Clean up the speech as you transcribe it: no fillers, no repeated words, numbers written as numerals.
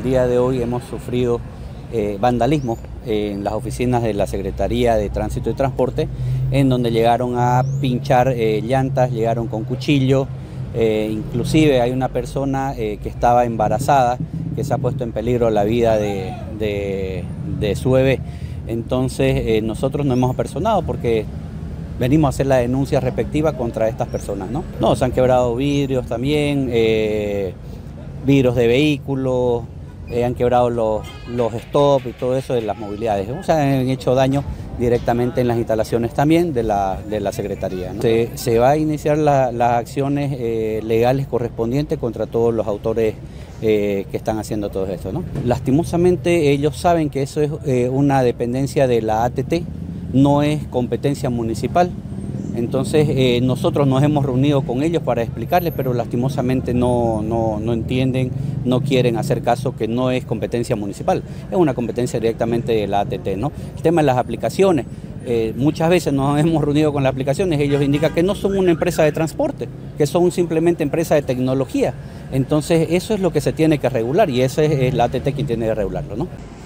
día de hoy hemos sufrido vandalismo en las oficinas de la Secretaría de Tránsito y Transporte, en donde llegaron a pinchar llantas, llegaron con cuchillo, inclusive hay una persona que estaba embarazada, que se ha puesto en peligro la vida de su bebé. Entonces nosotros nos hemos apersonado porque venimos a hacer la denuncia respectiva contra estas personas, ¿no? No, se han quebrado vidrios también, vidrios de vehículos, han quebrado los stops y todo eso de las movilidades. O sea, han hecho daño directamente en las instalaciones también de la Secretaría, ¿no? Se va a iniciar las acciones legales correspondientes contra todos los autores que están haciendo todo esto, ¿no? Lastimosamente ellos saben que eso es una dependencia de la ATT, no es competencia municipal. Entonces nosotros nos hemos reunido con ellos para explicarles, pero lastimosamente no entienden, no quieren hacer caso, que no es competencia municipal, es una competencia directamente de la ATT, ¿no? El tema de las aplicaciones, muchas veces nos hemos reunido con las aplicaciones, ellos indican que no son una empresa de transporte, que son simplemente empresas de tecnología. Entonces eso es lo que se tiene que regular y esa es la ATT quien tiene que regularlo, ¿no?